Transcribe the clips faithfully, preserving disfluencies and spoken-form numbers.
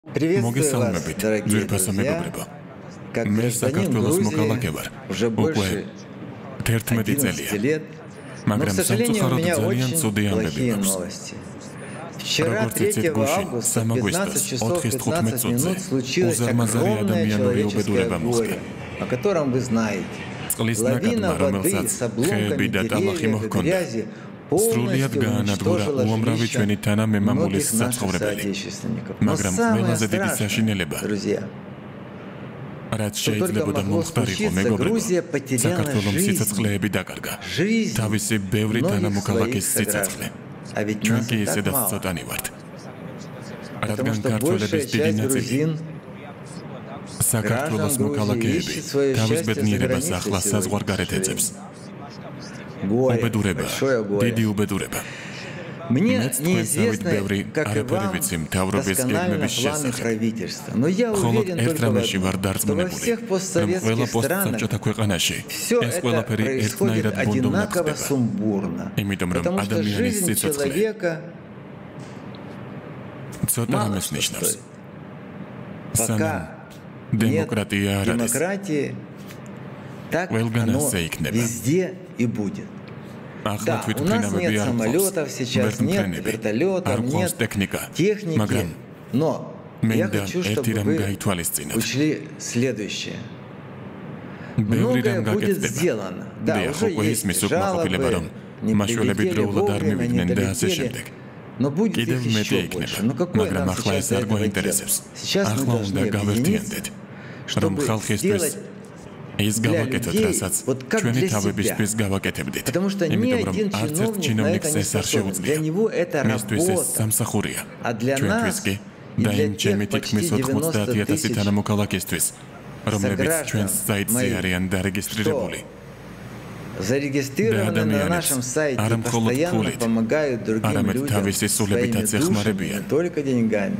Приветствую вас, дорогие друзья. Как гражданин Грузии уже больше одиннадцати лет, но, к сожалению, у меня очень плохие новости. Вчера, третьего августа, в пятнадцать часов пятнадцать минут случилось огромное человеческое горе, о котором вы знаете. Лавина воды с обломками деревьев и грязи полностью уничтожила жилища многих наших соотечественников. Но самое страшное, друзья, что только могло случиться, Грузия потеряла жизнь, жизнь многих своих сограждан. А ведь нас и так мало. Потому что большая часть грузин, граждан Грузии, ищет свое счастье за границей сегодня. Горе, большое горе. Мне неизвестно, как и вам, досконально планы правительства, но я уверен только в одном, что во всех постсоветских странах все это происходит одинаково сумбурно, потому что жизнь человека мало что стоит. Пока нет демократии, так оно везде и будет. Да, у нас нет самолетов сейчас, нет вертолетов, нет техники, но я хочу, чтобы вы учли следующее. Многое будет сделано. Да, уже есть жалобы, не прилетели вовремя, не долетели, но будет их еще больше. Но какое нам сейчас до этого дело? Сейчас мы должны объединиться, чтобы сделать для людей, вот как для себя. Потому что ни один чиновник на это не способен. Для него это работа. А для нас и для тех почти девяноста тысяч сограждан моих, что зарегистрированы на нашем сайте и постоянно помогают другим людям своими душами, не только деньгами.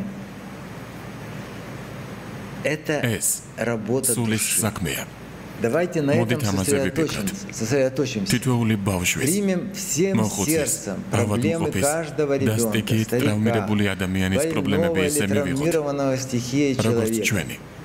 Это работа души. Давайте на этом сосредоточимся. сосредоточимся. Примем всем сердцем проблемы каждого ребенка, старика, больного или травмированного стихией человека.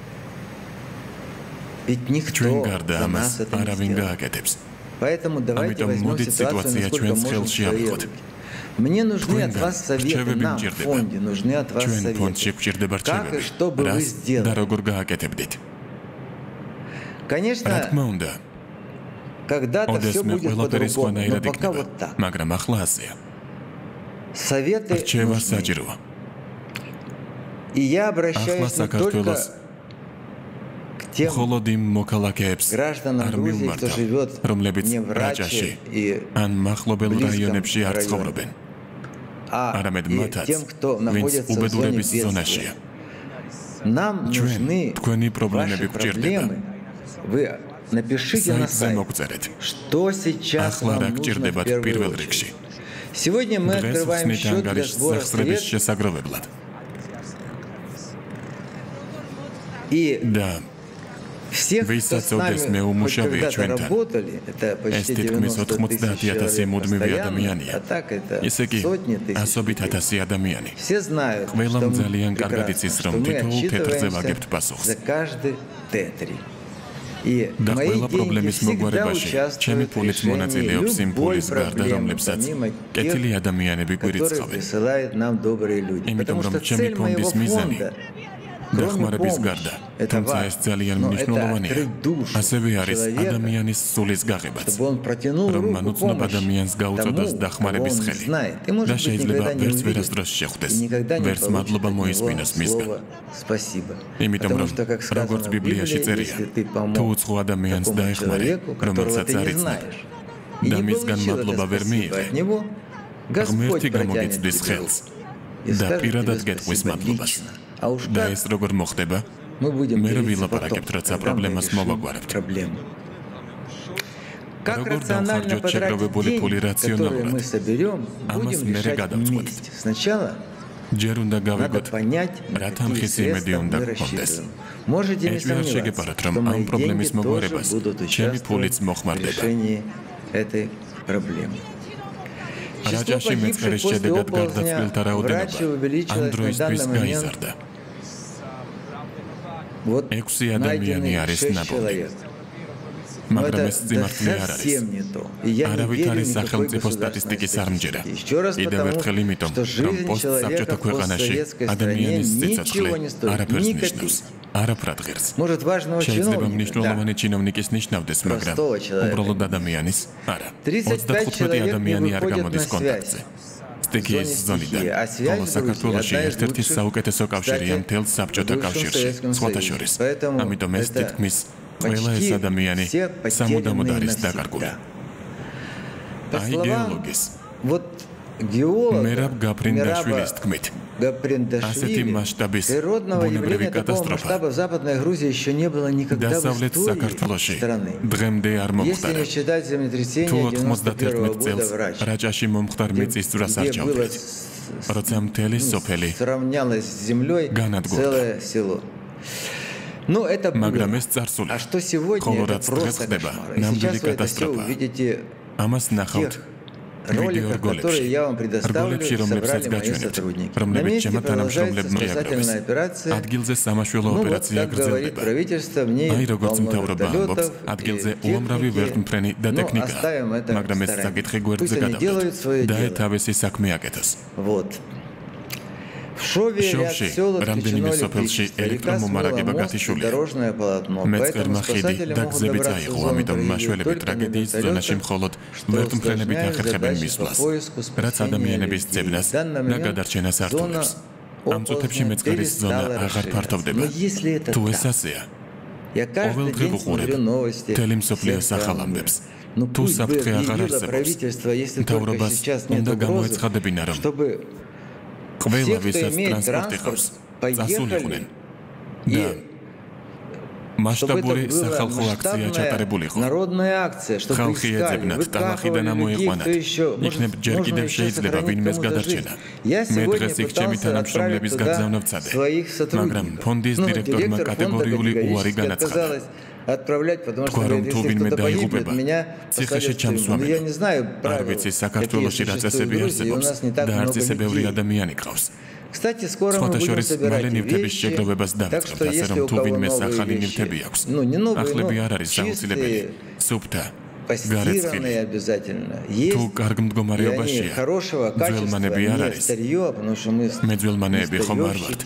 Ведь никто за нас это не сделает. Поэтому давайте возьмем ситуацию, насколько можем в свои руки. Мне нужны от вас советы, нам в фонде нужны от вас советы. Как и что бы вы сделали? Конечно, когда-то все будет по-другому, но пока вот так. Советы нужны. И я обращаюсь не только к тем гражданам Грузии, кто живет не в Раче и близком районе, а и тем, кто находится в зоне бедствия. Нам нужны ваши проблемы. Вы напишите на сайт, что сейчас вам нужно в первую очередь. Сегодня мы открываем счет для сбора средств. И всех, кто с нами хоть когда-то работали, это почти девяносто тысяч человек постоянно, а так это сотни тысяч. Все знают, что мы прекрасно, что мы отчитываемся за каждый Т-три. И мои деньги всегда участвуют в решении любой проблемы, помимо тех, которые присылают нам добрые люди. Потому что цель моего фонда, кроме помощи, это важно, но это открыть душу человека, чтобы он протянул руку помощи тому, кого он не знает. И, может быть, никогда не увидит, и никогда не получит от него слова «спасибо». Потому что, как сказано в Библии, если ты помог такому человеку, которого ты не знаешь, и не получил это спасибо от него, Господь протянет тебе руку и скажет тебе спасибо лично. А уж как мы будем делиться потом, когда мы решим проблему. Как рационально потратить деньги, которые мы соберем, будем решать вместе. Сначала надо понять, на какие средства мы рассчитываем. Можете не сомневаться, что мои деньги тоже будут участвовать в решении этой проблемы. Число погибших после оползня в Раче увеличилось на данный момент ექვსი ადამიანი არის ნაპოვნი. მაგრამ ეს სიმართლე არ არის. არავით არის სახელმწიფო სტატისტიკის არ მჯერა. კიდევ ერთხელ იმიტომ, რომ პოსტსაბჭოთა ქვეყანაში ადამიანის სიცოცხლე არაფერს ნიშნავს. არაფრად ღირს. შეიძლება მნიშვნელოვანი ჩინოვნიკის ნიშნავდეს, მაგრამ უბრალოდ ადამიანის არა. ოცდახუთმეტი ადამიანი არ გამოდის კონტაქტზე. სტიქიის ზონიდან, ხოლო საქართველოში ერთ-ერთი საუკეთესო კავშირია მთელ საბჭოთა კავშირში, სხვათა შორის. ამიტომ ეს თითქმის ყველა ეს ადამიანი სამუდამოდ არის დაკარგული. აი გეოლოგის მერაბ გაფრინდაშვილის თქმით, ასეთი მასშტაბის ბუნებრივი კატასტროფა დასავლეთ საქართველოში დღემდე არ მომხდარა. თუ ოცდაათი წელს რაჭაში მომხდარ მიწისძვრას არ ჩავდრეთ, როცა მთელი სოფელი განადგურდა. მაგრამ ეს წარსულია, ხოლო რაც დღეს ხდება, ნამდვილი კატასტროფა. ამას ნახავთ ვიდეო რგოლებში, რგოლებში, რომლებსაც გაჩვენებთ, რომლებიც ჩემმა თანამშრომლებმა მიაგროვეს. ადგილზე სამაშველო ოპერაცია გრძელდება. აი როგორც მთავრობა ამბობს, ადგილზე უამრავი ვერტმფრენი და ტექნიკაა, მაგრამ ეს საკითხი გვერდზე გადავდოთ და ეთავისი საქმე აკეთოს. შოვში რამდენიმე სოფელში ელექტრომომარაგება გათიშულია. მეწყერმა ხიდი და გზები წაიღო, ამიტომ მაშველები ტრაგედიის ზონაში მხოლოდ ვერტმფრენებით ახერხებენ მისვლას, რაც ადამიანების ძებნას და გადარჩენას ართულებს. ამ წუთებში მეწყერის ზონა აღარ ფართოვდება. თუ ეს ასეა, ყოველდღე ვუყურებ მთელი მსოფლიოს ახალ ამბებს. თუ საფრთხე აღარ არსებობს, მთავრობას უნდა გამოეცხადებინა, რომ ყველა ვისაც ტრანსპორტი ყავს, წასულიყვნენ და მასშტაბური სახალხო აქცია ჩატარებული იყო. ხალხი ეძებნათ, ტალახიდან ამოიყვანათ. იქნებ ჯერ კიდევ შეიძლება ვინმეს გადარჩენა. მე დღეს იქ ჩემი თანამშრომლების გაგზავნა ვცადე, მაგრამ ფონდის დირექტორმა კატეგორიული უარი განაცხადა. თქვა რომ თუ ვინმე დაიღუპება, ციხეში ჩამსვამენ. არ ვიცი საქართველოში რა წესები არსებობს და არც ისე ბევრი ადამიანი ყავს. სხვათა შორის მალე ნივთების შეგროვებას დავიწყებთ, ასე რომ თუ ვინმეს ახალი ნივთები აქვს, ახლები არ არის აუცილებელი, სუფთა, გარეცხილი. თუ კარგ მდგომარეობაშია, ძველმანები არ არის. მე ძველმანები ხომ არ ვართ.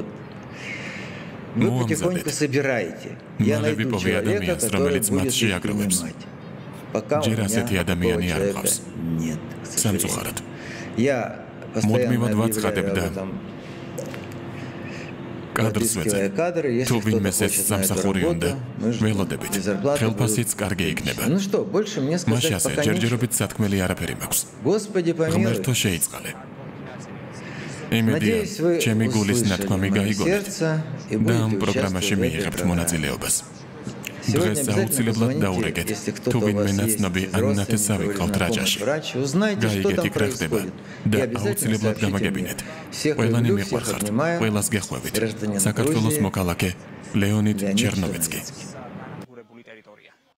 მოამზადეთ. მალე ვიპოვე ადამიანს, რომელიც მათ შეაგროვებს. ჯერ ასეთი ადამიანი არ მყავს. სამწუხაროდ. მუდმივად ვაცხადებ და კადრს ვეძებ. თუ ვინმეს ეს სამსახური უნდა, ველოდებით. ხელფასიც კარგი იქნება. მაშინ ასე ჯერჯერობით სათქმელი არაფერი მაქვს. ღმერთო შეიწყალე. იმედია, ჩემი გულის ნათქვამი გაიგონეთ და ამ პროგრამაში მიიღებთ მონაწილეობას. დღეს აუცილებლად დაურეკეთ, თუ ვინმე ნაცნობი ან ნათესავი ყავთ რაჭაში. გაიგეთ იქ რა ხდება და აუცილებლად გამაგებინეთ. ყველანი მიყვარხართ, ყველას გეხვევით. საქართველოს მოქალაქე ლეონიდ ჩერნოვეცკი.